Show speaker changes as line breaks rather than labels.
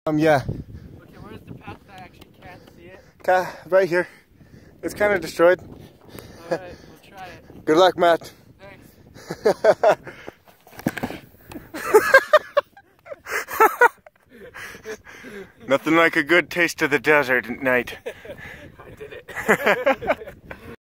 Yeah.
Okay, where's the path? I actually can't see it.
Right here. It's kind of destroyed.
Alright, we'll try it.
Good luck, Matt.
Thanks.
Nothing like a good taste of the desert at night.
I did it.